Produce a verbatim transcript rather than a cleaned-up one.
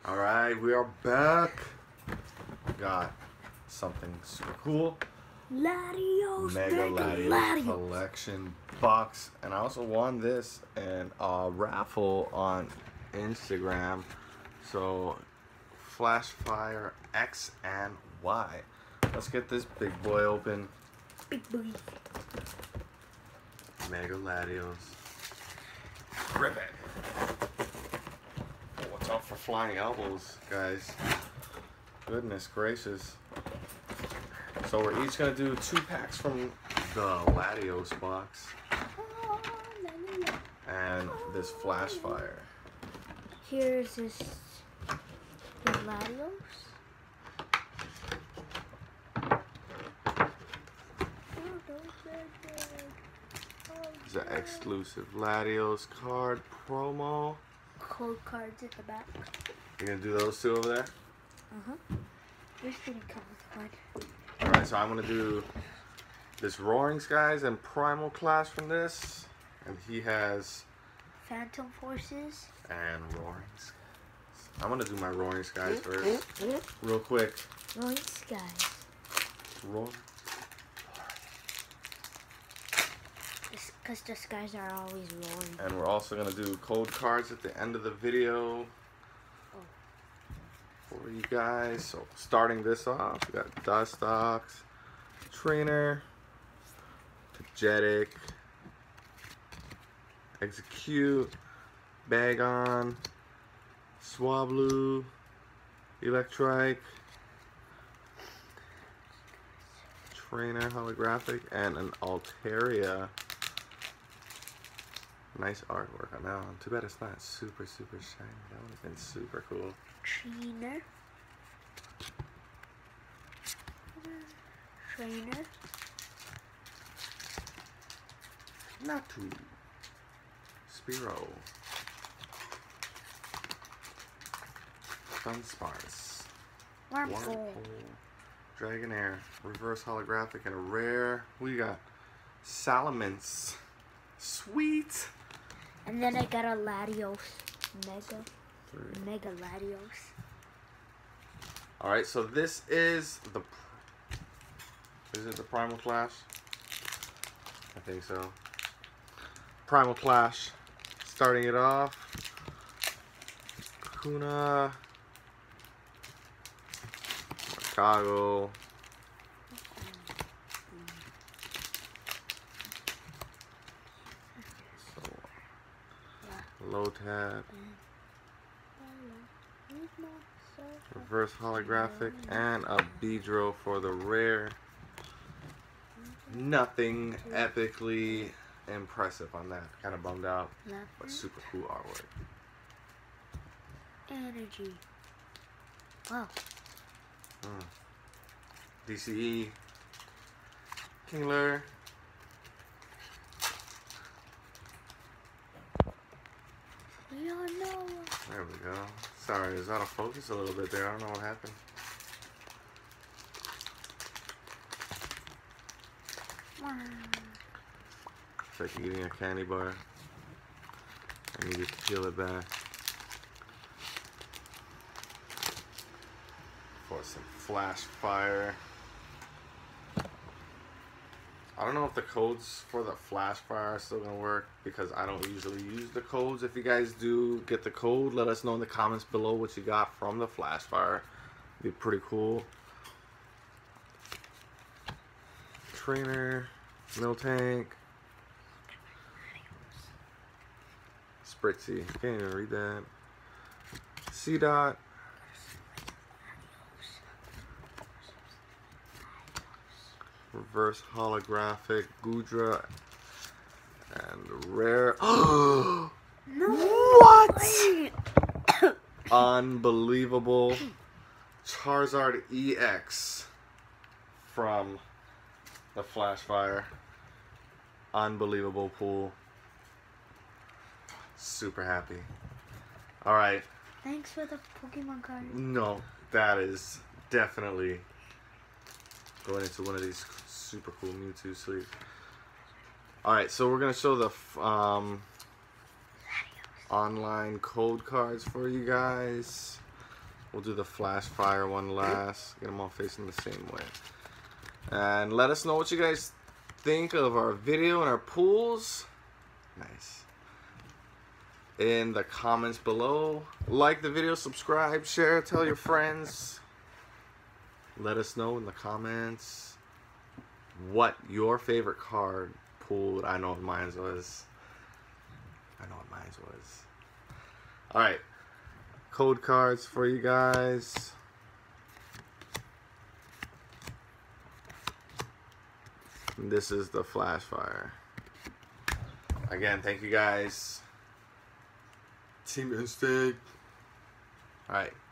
Alright, we are back. Got something super cool. Latios, Mega Latios Latios collection box. And I also won this in a raffle on Instagram. So, Flashfire X and Y. Let's get this big boy open. Big boy. Mega Latios. Rip it. Oh, watch out for flying elbows, guys. Goodness gracious. So we're each gonna do two packs from the Latios box. And this Flashfire. Here's this the Latios. It's an exclusive Latios card promo. Code cards at the back. You're gonna do those two over there? Uh-huh. This didn't come with one. Alright, so I'm gonna do this Roaring Skies and Primal Clash from this. And he has Phantom Forces. and Roaring Skies. I'm gonna do my Roaring Skies first. Real quick. Roaring Skies. Roar. Because the skies are always roaring. And we're also gonna do code cards at the end of the video for you guys. So starting this off, we got Dustox, Trainer, Tagetic, Execute, Bagon, Swablu, Electrike, Trainer holographic, and an Altaria. Nice artwork on that one. Too bad it's not super, super shiny. That would have been super cool. Trainer. Trainer. Natu. Spearow. Dunsparce. Wurmple. Dragonair. Reverse holographic and a rare. We got Salamence. Sweet. And then I got a Latios. Mega. Three. Mega Latios. Alright, so this is the... Is it the Primal Clash? I think so. Primal Clash. Starting it off. Kakuna. Chicago. Lotad. Reverse holographic and a Beedrill for the rare. Nothing epically impressive on that. Kind of bummed out, but super cool artwork. Energy. Wow. Mm. D C E. Kingler. Leonora. There we go. Sorry, it was out of focus a little bit there. I don't know what happened. It's like eating a candy bar. I needed to peel it back. For some Flashfire. I don't know if the codes for the Flashfire are still gonna work because I don't usually use the codes. If you guys do get the code, let us know in the comments below what you got from the Flashfire. It'd be pretty cool. Trainer, Miltank, Spritzy. Can't even read that. C-Dot. Reverse holographic Goodra and rare. No. What? Unbelievable. Charizard E X from the Flashfire. Unbelievable pull. Super happy. Alright. Thanks for the Pokemon card. No, that is definitely going into one of these super cool Mewtwo sleeves. Alright, so we're going to show the um, online code cards for you guys. We'll do the flash fire one last. Get them all facing the same way. And let us know what you guys think of our video and our pools. Nice. In the comments below. Like the video, subscribe, share, tell your friends. Let us know in the comments what your favorite card pool. I know what mine was. I know what mine was. Alright. Code cards for you guys. And this is the flash fire. Again, thank you guys. Team Instinct. Alright.